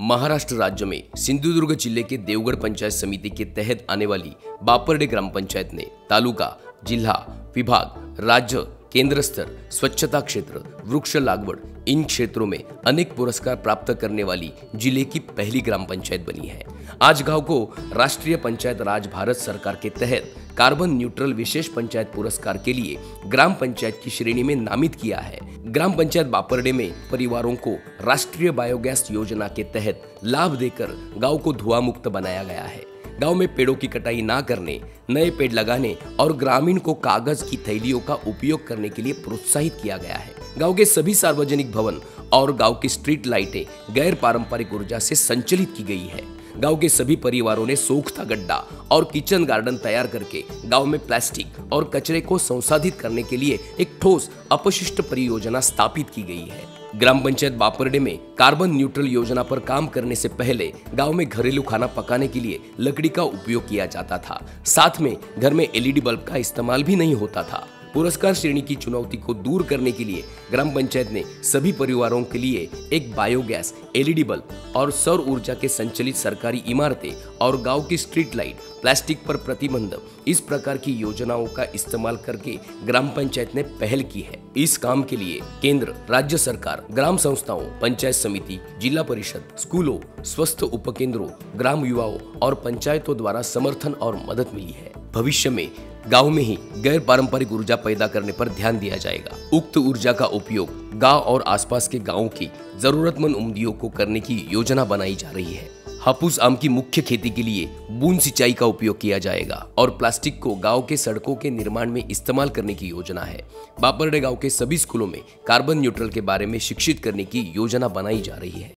महाराष्ट्र राज्य में सिंधुदुर्ग जिले के देवगढ़ पंचायत समिति के तहत आने वाली बापरडे ग्राम पंचायत ने तालुका, जिला, विभाग, राज्य, केंद्र स्तर, स्वच्छता क्षेत्र, वृक्ष लागवड इन क्षेत्रों में अनेक पुरस्कार प्राप्त करने वाली जिले की पहली ग्राम पंचायत बनी है। आज गांव को राष्ट्रीय पंचायत राज भारत सरकार के तहत कार्बन न्यूट्रल विशेष पंचायत पुरस्कार के लिए ग्राम पंचायत की श्रेणी में नामित किया है। ग्राम पंचायत बापरडे में परिवारों को राष्ट्रीय बायोगैस योजना के तहत लाभ देकर गांव को धुआं मुक्त बनाया गया है। गांव में पेड़ों की कटाई ना करने, नए पेड़ लगाने और ग्रामीण को कागज की थैलियों का उपयोग करने के लिए प्रोत्साहित किया गया है। गांव के सभी सार्वजनिक भवन और गांव की स्ट्रीट लाइटें गैर पारंपरिक ऊर्जा से संचालित की गई है। गांव के सभी परिवारों ने सोख्ता गड्ढा और किचन गार्डन तैयार करके गांव में प्लास्टिक और कचरे को संसाधित करने के लिए एक ठोस अपशिष्ट परियोजना स्थापित की गई है। ग्राम पंचायत बापरडे में कार्बन न्यूट्रल योजना पर काम करने से पहले गांव में घरेलू खाना पकाने के लिए लकड़ी का उपयोग किया जाता था। साथ में घर में एलईडी बल्ब का इस्तेमाल भी नहीं होता था। पुरस्कार श्रेणी की चुनौती को दूर करने के लिए ग्राम पंचायत ने सभी परिवारों के लिए एक बायोगैस, एलईडी बल्ब और सौर ऊर्जा के संचालित सरकारी इमारतें और गांव की स्ट्रीट लाइट, प्लास्टिक पर प्रतिबंध, इस प्रकार की योजनाओं का इस्तेमाल करके ग्राम पंचायत ने पहल की है। इस काम के लिए केंद्र, राज्य सरकार, ग्राम संस्थाओं, पंचायत समिति, जिला परिषद, स्कूलों, स्वस्थ उपकेंद्रों, ग्राम युवाओं और पंचायतों द्वारा समर्थन और मदद मिली है। भविष्य में गांव में ही गैर पारंपरिक ऊर्जा पैदा करने पर ध्यान दिया जाएगा। उक्त ऊर्जा का उपयोग गांव और आसपास के गांवों की जरूरतमंद उम्मीदों को करने की योजना बनाई जा रही है। हापुस आम की मुख्य खेती के लिए बूंद सिंचाई का उपयोग किया जाएगा और प्लास्टिक को गांव के सड़कों के निर्माण में इस्तेमाल करने की योजना है। बापरडे गांव के सभी स्कूलों में कार्बन न्यूट्रल के बारे में शिक्षित करने की योजना बनाई जा रही है।